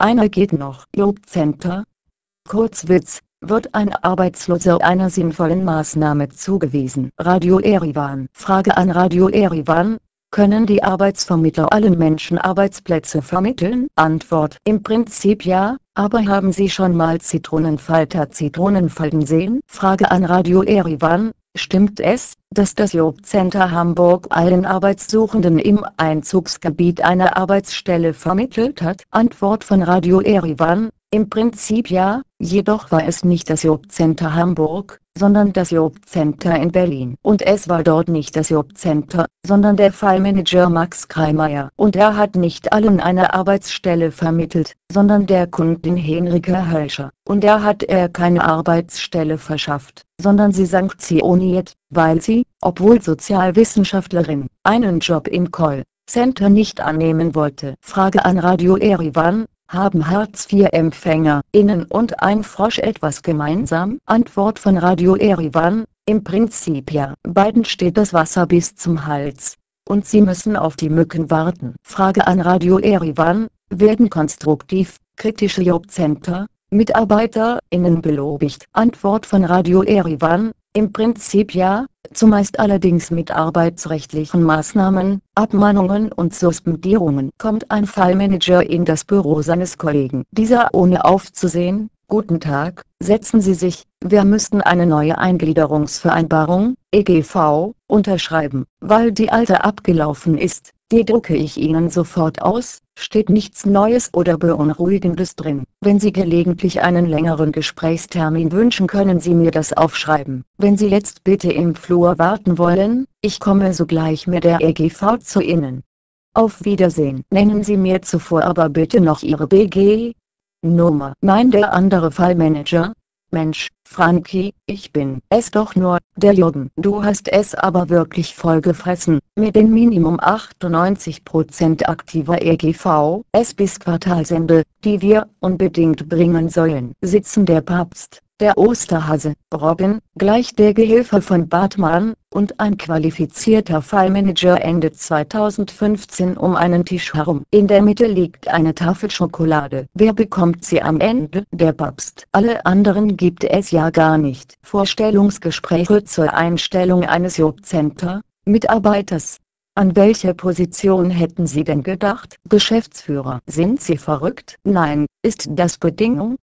Einer geht noch. Jobcenter. Kurzwitz: Wird ein Arbeitsloser einer sinnvollen Maßnahme zugewiesen? Radio Erivan. Frage an Radio Erivan: Können die Arbeitsvermittler allen Menschen Arbeitsplätze vermitteln? Antwort: Im Prinzip ja, aber haben Sie schon mal Zitronenfalter Zitronenfalten sehen? Frage an Radio Erivan: Stimmt es, dass das Jobcenter Hamburg allen Arbeitssuchenden im Einzugsgebiet eine Arbeitsstelle vermittelt hat? Antwort von Radio Erivan: Im Prinzip ja, jedoch war es nicht das Jobcenter Hamburg, sondern das Jobcenter in Berlin. Und es war dort nicht das Jobcenter, sondern der Fallmanager Max Kreimeier. Und er hat nicht allen eine Arbeitsstelle vermittelt, sondern der Kundin Henrike Hölscher. Und er hat keine Arbeitsstelle verschafft, sondern sie sanktioniert, weil sie, obwohl Sozialwissenschaftlerin, einen Job im Callcenter nicht annehmen wollte. Frage an Radio Erivan: Haben Hartz-IV-EmpfängerInnen und ein Frosch etwas gemeinsam? Antwort von Radio Erivan: Im Prinzip ja. Beiden steht das Wasser bis zum Hals. Und sie müssen auf die Mücken warten. Frage an Radio Erivan: Werden konstruktiv kritische Jobcenter-MitarbeiterInnen belobigt? Antwort von Radio Erivan: Im Prinzip ja, zumeist allerdings mit arbeitsrechtlichen Maßnahmen, Abmahnungen und Suspendierungen. Kommt ein Fallmanager in das Büro seines Kollegen. Dieser ohne aufzusehen: Guten Tag, setzen Sie sich, wir müssten eine neue Eingliederungsvereinbarung, EGV, unterschreiben, weil die alte abgelaufen ist. Die drucke ich Ihnen sofort aus, steht nichts Neues oder Beunruhigendes drin. Wenn Sie gelegentlich einen längeren Gesprächstermin wünschen, können Sie mir das aufschreiben. Wenn Sie jetzt bitte im Flur warten wollen, ich komme sogleich mit der EGV zu Ihnen. Auf Wiedersehen. Nennen Sie mir zuvor aber bitte noch Ihre BG-Nummer. Nein, der andere Fallmanager: Mensch, Frankie, ich bin es doch nur, der Jürgen. Du hast es aber wirklich vollgefressen, mit den Minimum 98% aktiver EGV, bis Quartalsende, die wir unbedingt bringen sollen. Sitzen der Papst, der Osterhase, Robin, gleich der Gehilfe von Bartmann, und ein qualifizierter Fallmanager Ende 2015 um einen Tisch herum. In der Mitte liegt eine Tafel Schokolade. Wer bekommt sie am Ende? Der Papst. Alle anderen gibt es ja gar nicht. Vorstellungsgespräche zur Einstellung eines Jobcenter-Mitarbeiters. An welche Position hätten Sie denn gedacht? Geschäftsführer. Sind Sie verrückt? Nein, ist das Bedingung?